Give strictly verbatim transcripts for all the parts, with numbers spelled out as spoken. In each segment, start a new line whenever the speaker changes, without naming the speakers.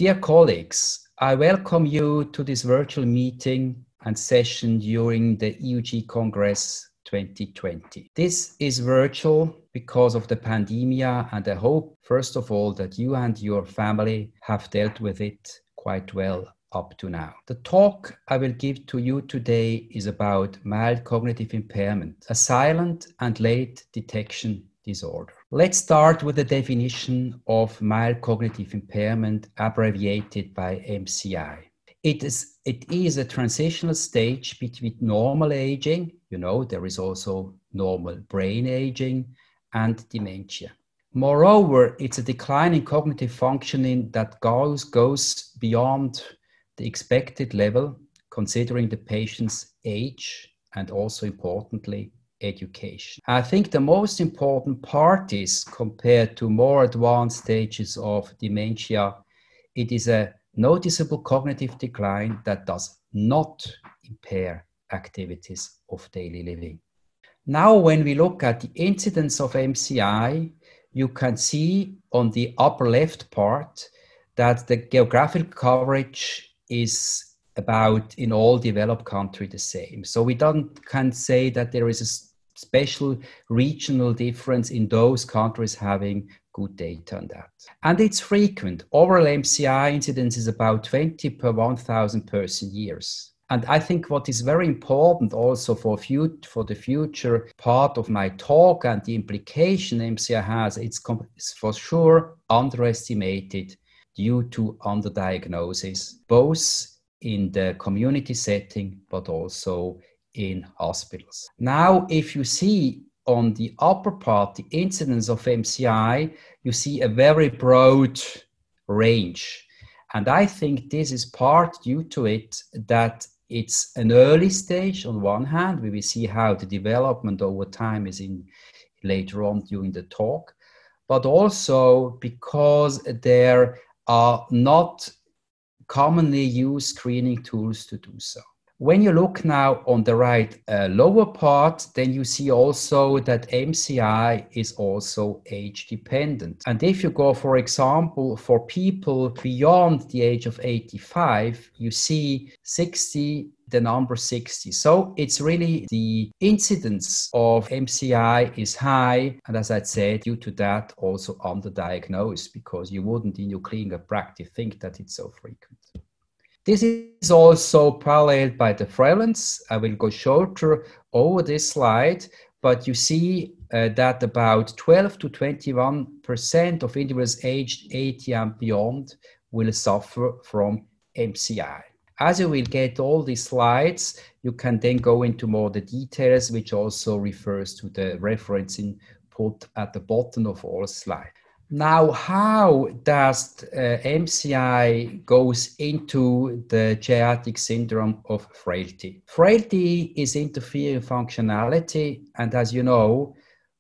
Dear colleagues, I welcome you to this virtual meeting and session during the E U G Congress twenty twenty. This is virtual because of the pandemia, and I hope, first of all, that you and your family have dealt with it quite well up to now. The talk I will give to you today is about mild cognitive impairment, a silent and late detection disorder. Let's start with the definition of mild cognitive impairment, abbreviated by M C I. It is, it is a transitional stage between normal aging, you know, there is also normal brain aging, and dementia. Moreover, it's a decline in cognitive functioning that goes, goes beyond the expected level, considering the patient's age and also importantly, education. I think the most important part is, compared to more advanced stages of dementia, it is a noticeable cognitive decline that does not impair activities of daily living. Now, when we look at the incidence of M C I, you can see on the upper left part that the geographic coverage is about in all developed countries the same. So we don't can say that there is a special regional difference in those countries having good data on that. And it's frequent. Overall M C I incidence is about twenty per one thousand person years. And I think what is very important also for, fut- for the future part of my talk and the implication M C I has, it's, com- it's for sure underestimated due to underdiagnosis, both in the community setting, but also in hospitals. Now, if you see on the upper part, the incidence of M C I, you see a very broad range. And I think this is part due to it that it's an early stage on one hand. We will see how the development over time is in later on during the talk, but also because there are not commonly used screening tools to do so. When you look now on the right uh, lower part, then you see also that M C I is also age dependent. And if you go, for example, for people beyond the age of eighty-five, you see sixty, the number sixty. So it's really the incidence of M C I is high. And as I said, due to that, also underdiagnosed, because you wouldn't in your clinical practice think that it's so frequent. This is also paralleled by the prevalence. I will go shorter over this slide, but you see uh, that about twelve to twenty-one percent of individuals aged eighty and beyond will suffer from M C I. As you will get all these slides, you can then go into more the details, which also refers to the referencing put at the bottom of all slides. Now, how does uh, M C I goes into the geriatric syndrome of frailty? Frailty is interfering functionality, and as you know,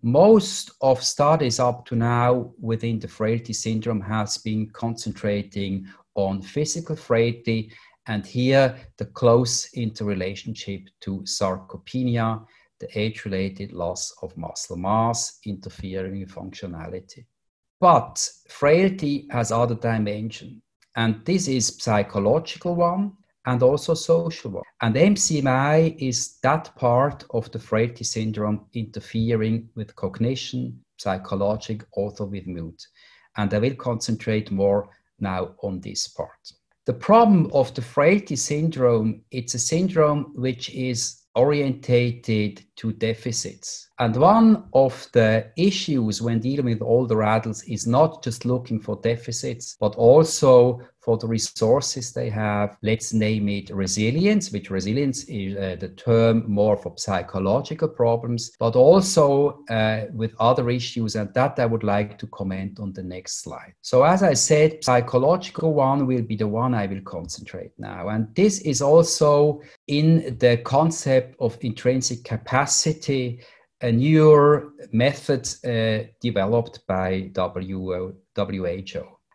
most of studies up to now within the frailty syndrome has been concentrating on physical frailty, and here the close interrelationship to sarcopenia, the age-related loss of muscle mass, interfering with functionality. But frailty has other dimension, and this is psychological one and also social one. And M C I is that part of the frailty syndrome interfering with cognition, psychological, also with mood. And I will concentrate more now on this part. The problem of the frailty syndrome, it's a syndrome which is orientated to deficits. And one of the issues when dealing with older adults is not just looking for deficits, but also for the resources they have. Let's name it resilience, which resilience is uh, the term more for psychological problems, but also uh, with other issues. And that I would like to comment on the next slide. So as I said, psychological one will be the one I will concentrate now. And this is also in the concept of intrinsic capacity, a newer method uh, developed by W H O.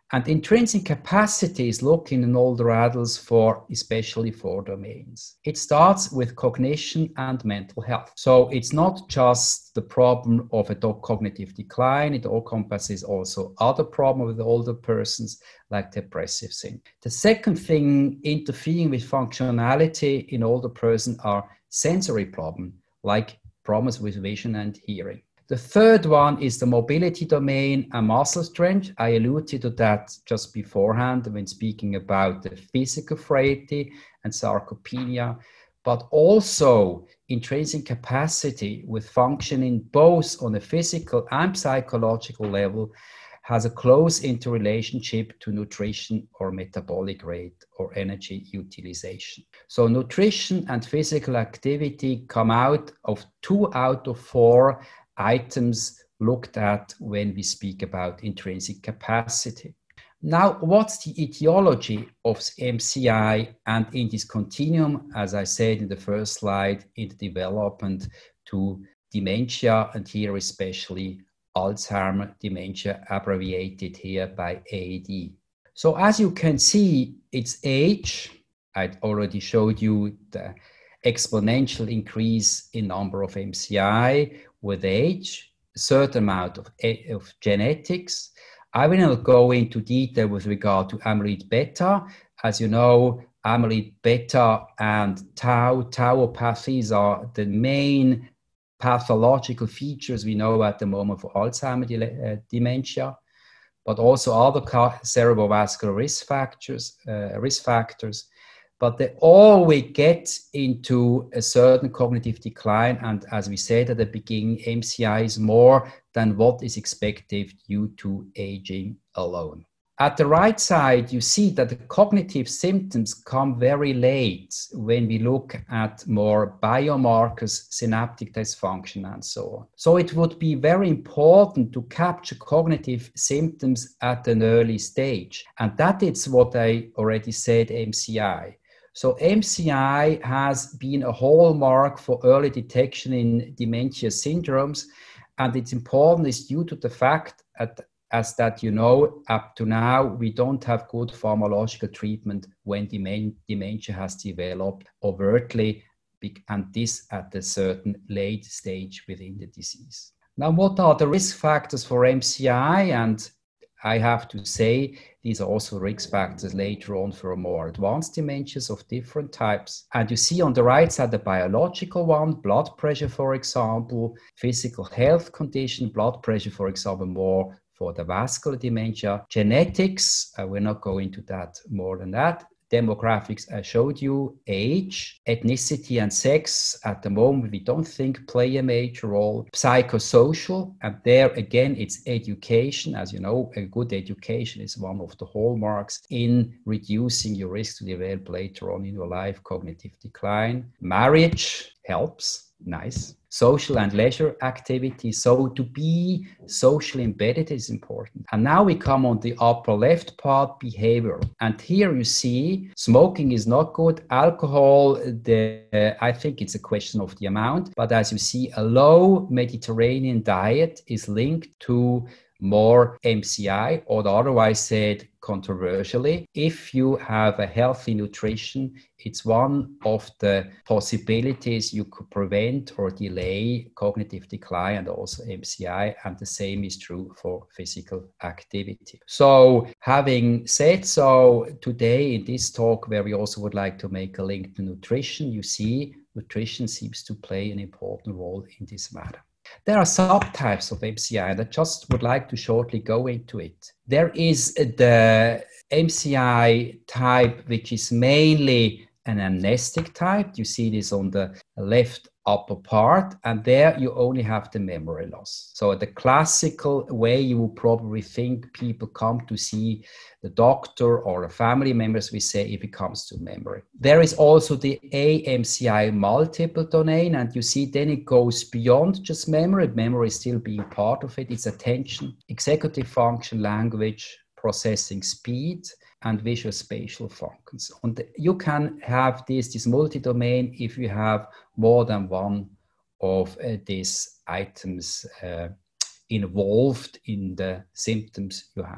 And intrinsic capacity is looking in older adults for especially four domains. It starts with cognition and mental health. So it's not just the problem of a cognitive decline, it encompasses also other problems with older persons like depressive syndrome. The second thing interfering with functionality in older persons are sensory problems like problems with vision and hearing. The third one is the mobility domain and muscle strength. I alluded to that just beforehand when speaking about the physical frailty and sarcopenia, but also intrinsic capacity with functioning both on a physical and psychological level has a close interrelationship to nutrition or metabolic rate or energy utilization. So nutrition and physical activity come out of two out of four items looked at when we speak about intrinsic capacity. Now, what's the etiology of M C I and in this continuum, as I said in the first slide, in the development to dementia, and here especially Alzheimer's dementia, abbreviated here by A D. So as you can see, it's age. I already showed you the exponential increase in number of M C I with age, a certain amount of, of genetics. I will not go into detail with regard to amyloid beta. As you know, amyloid beta and tau, tauopathies are the main pathological features we know at the moment for Alzheimer's de- uh, dementia, but also other cerebrovascular risk factors, uh, risk factors. But they always get into a certain cognitive decline. And as we said at the beginning, M C I is more than what is expected due to aging alone. At the right side, you see that the cognitive symptoms come very late when we look at more biomarkers, synaptic dysfunction, and so on. So it would be very important to capture cognitive symptoms at an early stage. And that is what I already said, M C I. So M C I has been a hallmark for early detection in dementia syndromes. And it's important is due to the fact that as that, you know, up to now, we don't have good pharmacological treatment when dementia has developed overtly, and this at a certain late stage within the disease. Now, what are the risk factors for M C I? And I have to say, these are also risk factors later on for more advanced dementias of different types. And you see on the right side, the biological one, blood pressure, for example, physical health condition, blood pressure, for example, more for the vascular dementia, genetics, uh, we're not going into that more than that. Demographics, I showed you, age, ethnicity, and sex. At the moment, we don't think play a major role. Psychosocial, and there again, it's education. As you know, a good education is one of the hallmarks in reducing your risk to develop later on in your life cognitive decline. Marriage helps, nice. Social and leisure activities. So to be socially embedded is important. And now we come on the upper left part, behavior. And here you see smoking is not good. Alcohol, the, uh, I think it's a question of the amount. But as you see, a low Mediterranean diet is linked to more M C I, or otherwise said controversially, if you have a healthy nutrition, it's one of the possibilities you could prevent or delay cognitive decline and also M C I, and the same is true for physical activity. So having said so, today in this talk where we also would like to make a link to nutrition, you see nutrition seems to play an important role in this matter. There are subtypes of M C I, and I just would like to shortly go into it. There is the M C I type, which is mainly an amnestic type. You see this on the left upper part, and there you only have the memory loss. So the classical way you would probably think people come to see the doctor or the family members, we say if it comes to memory. There is also the A M C I multiple domain, and you see then it goes beyond just memory. Memory is still being part of it. It's attention, executive function, language, processing speed, and visual spatial functions. And you can have this, this multi-domain if you have more than one of uh, these items uh, involved in the symptoms you have.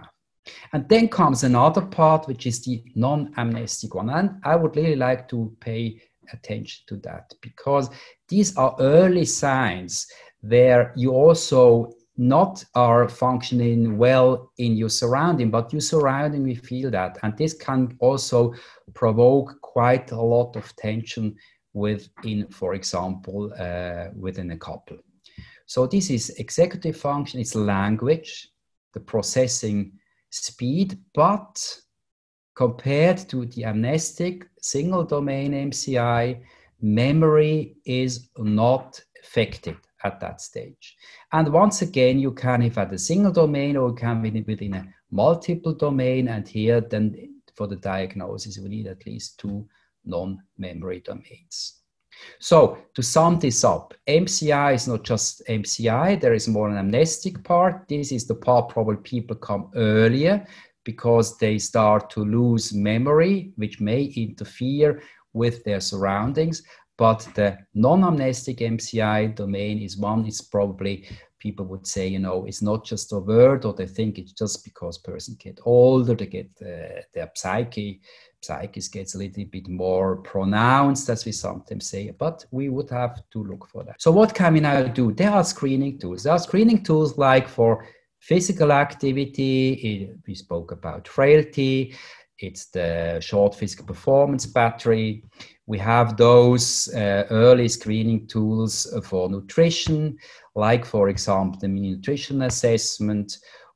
And then comes another part, which is the non-amnestic one. And I would really like to pay attention to that, because these are early signs where you also not are functioning well in your surrounding, but your surrounding will feel that. And this can also provoke quite a lot of tension within, for example, uh, within a couple. So this is executive function, it's language, the processing speed, but compared to the amnestic single domain M C I, memory is not affected at that stage. And once again, you can have at a single domain, or you can be within a multiple domain. And here then for the diagnosis, we need at least two non-memory domains. So to sum this up, M C I is not just M C I, there is more an amnestic part. This is the part probably people come earlier because they start to lose memory, which may interfere with their surroundings. But the non-amnestic M C I domain is one, is probably, people would say, you know, it's not just a word, or they think it's just because person get older, they get uh, their psyche, psyche gets a little bit more pronounced, as we sometimes say, but we would have to look for that. So what can we now do? There are screening tools. There are screening tools like for physical activity. We spoke about frailty. It's the short physical performance battery. We have those uh, early screening tools for nutrition, like, for example, the mini nutrition assessment,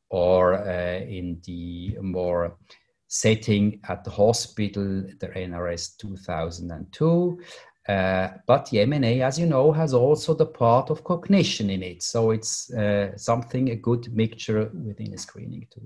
or uh, in the more setting at the hospital, the N R S two thousand two. Uh, but the M N A, as you know, has also the part of cognition in it. So it's uh, something, a good mixture within a screening tool.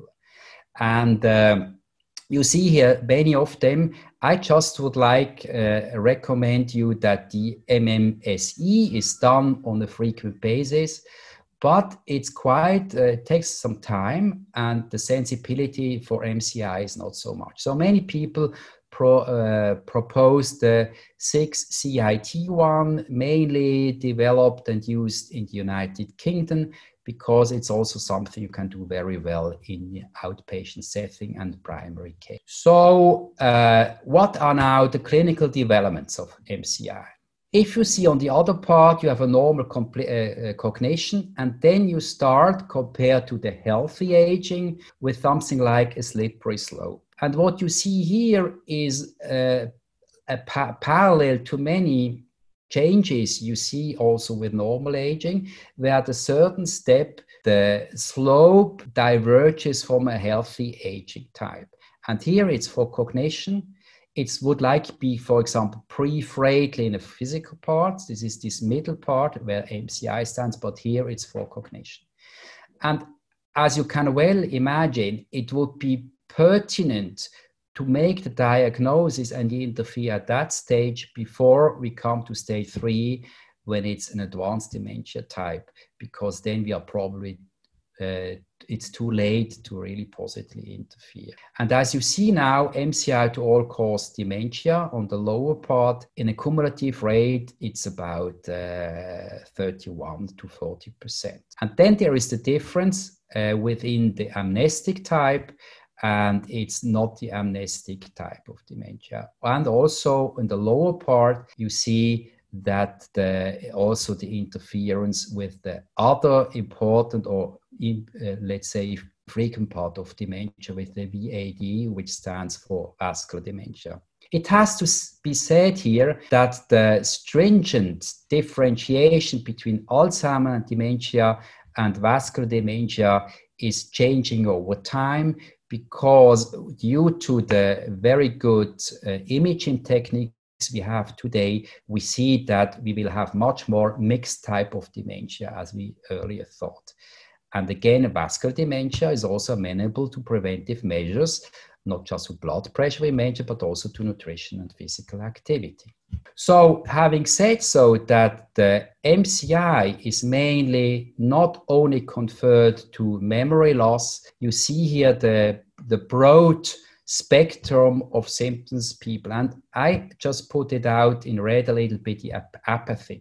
And um, you see here many of them. I just would like uh, recommend you that the M M S E is done on a frequent basis, but it's quite, uh, it takes some time, and the sensibility for M C I is not so much. So many people pro, uh, propose the six C I T one, mainly developed and used in the United Kingdom, because it's also something you can do very well in the outpatient setting and primary care. So uh, what are now the clinical developments of M C I? If you see on the other part, you have a normal uh, cognition, and then you start compared to the healthy aging with something like a slippery slope. And what you see here is uh, a pa parallel to many changes you see also with normal aging, where at a certain step, the slope diverges from a healthy aging type. And here it's for cognition. It would like be, for example, pre-frailty in the physical parts. This is this middle part where M C I stands, but here it's for cognition. And as you can well imagine, it would be pertinent to make the diagnosis and interfere at that stage before we come to stage three, when it's an advanced dementia type, because then we are probably, uh, it's too late to really positively interfere. And as you see now, M C I to all cause dementia on the lower part, in a cumulative rate, it's about uh, thirty-one to forty percent. And then there is the difference uh, within the amnestic type, and it's not the amnestic type of dementia. And also in the lower part, you see that the, also the interference with the other important, or in, uh, let's say frequent part of dementia, with the V A D, which stands for vascular dementia. It has to be said here that the stringent differentiation between Alzheimer's and dementia and vascular dementia is changing over time, because due to the very good uh, imaging techniques we have today, we see that we will have much more mixed type of dementia as we earlier thought. And again, vascular dementia is also amenable to preventive measures, not just with blood pressure we mentioned, but also to nutrition and physical activity. So having said so, that the M C I is mainly not only conferred to memory loss, you see here the, the broad spectrum of symptoms people. And I just put it out in red a little bit, the ap apathy.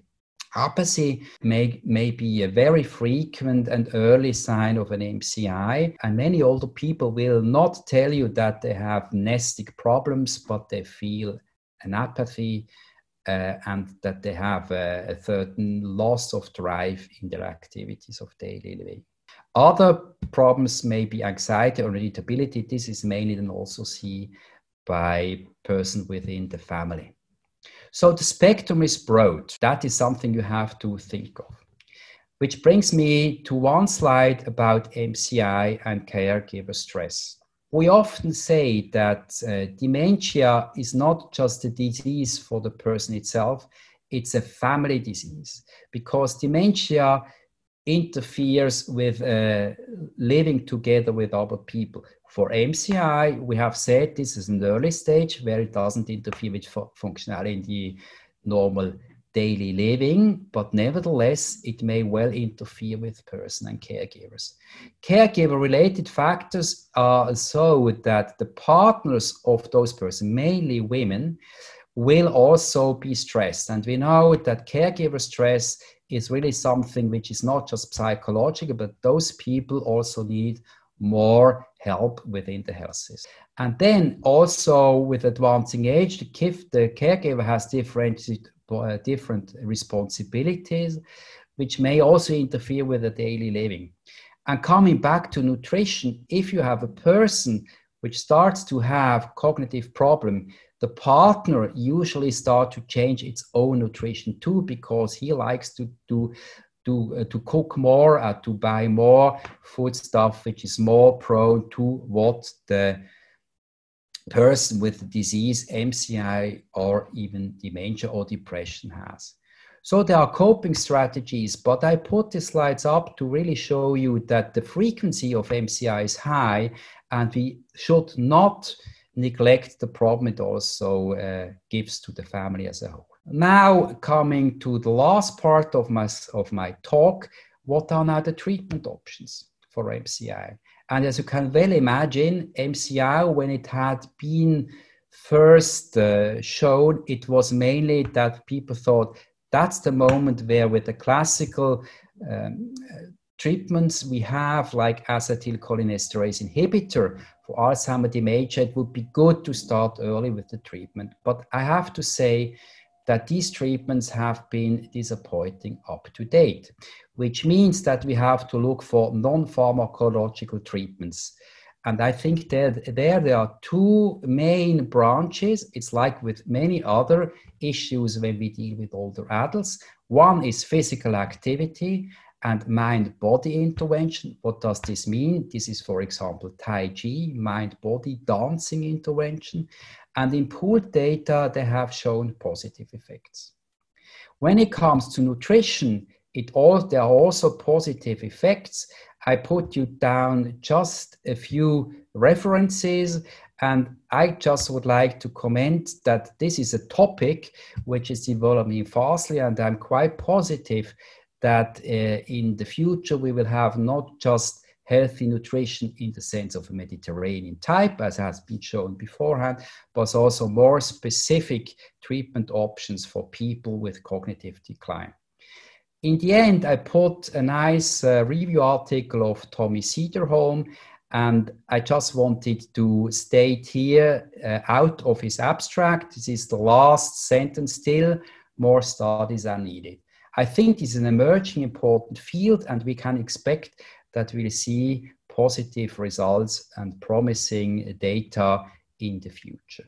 Apathy may, may be a very frequent and early sign of an M C I, and many older people will not tell you that they have nestic problems, but they feel an apathy uh, and that they have a, a certain loss of drive in their activities of daily living. Other problems may be anxiety or irritability. This is mainly then also seen by person within the family. So the spectrum is broad. That is something you have to think of. Which brings me to one slide about M C I and caregiver stress. We often say that uh, dementia is not just a disease for the person itself, it's a family disease, because dementia interferes with uh, living together with other people. For M C I, we have said this is an early stage where it doesn't interfere with fu- functionality in the normal daily living, but nevertheless, it may well interfere with person and caregivers. Caregiver-related factors are so that the partners of those persons, mainly women, will also be stressed. And we know that caregiver stress is really something which is not just psychological, but those people also need more help within the health system. And then also with advancing age, the, the caregiver has different, uh, different responsibilities, which may also interfere with the daily living. And coming back to nutrition, if you have a person which starts to have cognitive problem, the partner usually starts to change its own nutrition too, because he likes to do to, uh, to cook more, uh, to buy more food stuff which is more prone to what the person with the disease, M C I, or even dementia or depression has. So there are coping strategies, but I put the slides up to really show you that the frequency of M C I is high, and we should not neglect the problem it also uh, gives to the family as a whole. Now, coming to the last part of my, of my talk, what are now the treatment options for M C I? And as you can well imagine, M C I, when it had been first uh, shown, it was mainly that people thought that's the moment where with the classical um, treatments we have, like acetylcholinesterase inhibitor for Alzheimer's dementia, it would be good to start early with the treatment. But I have to say that these treatments have been disappointing up to date, which means that we have to look for non-pharmacological treatments. And I think that there, there are two main branches. It's like with many other issues when we deal with older adults. One is physical activity and mind-body intervention. What does this mean? This is, for example, Tai Chi, mind-body dancing intervention. And in pooled data, they have shown positive effects. When it comes to nutrition, it all, there are also positive effects. I put you down just a few references, and I just would like to comment that this is a topic which is developing fastly, and I'm quite positive that uh, in the future we will have not just healthy nutrition in the sense of a Mediterranean type, as has been shown beforehand, but also more specific treatment options for people with cognitive decline. In the end, I put a nice uh, review article of Tommy Cederholm, and I just wanted to state here uh, out of his abstract, this is the last sentence, still more studies are needed. I think this is an emerging important field, and we can expect that we'll see positive results and promising data in the future.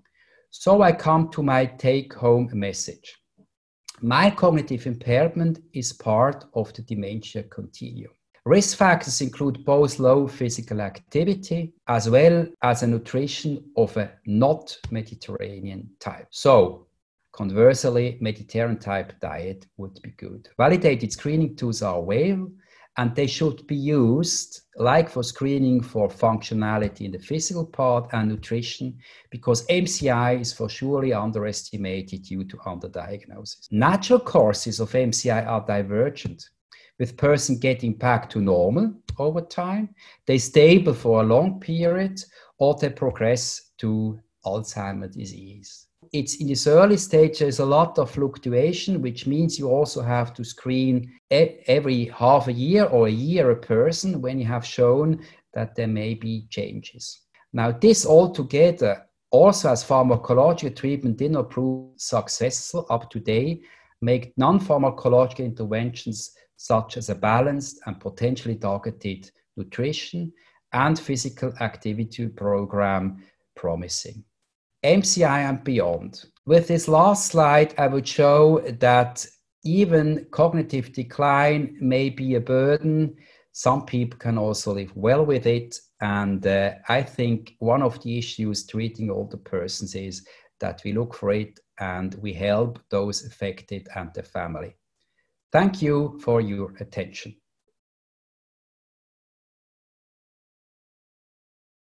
So I come to my take-home message. Mild cognitive impairment is part of the dementia continuum. Risk factors include both low physical activity as well as a nutrition of a not Mediterranean type. So, conversely, Mediterranean type diet would be good. Validated screening tools are available, and they should be used like for screening for functionality in the physical part and nutrition, because M C I is for surely underestimated due to underdiagnosis. Natural courses of M C I are divergent, with person getting back to normal over time, they stable for a long period, or they progress to Alzheimer's disease. it's in this early stage, there's a lot of fluctuation, which means you also have to screen e- every half a year or a year a person when you have shown that there may be changes. Now, this all together, also as pharmacological treatment did not prove successful up to date, make non-pharmacological interventions such as a balanced and potentially targeted nutrition and physical activity program promising. M C I and beyond. With this last slide, I would show that even cognitive decline may be a burden. Some people can also live well with it. And uh, I think one of the issues treating older persons is that we look for it and we help those affected and their family. Thank you for your attention.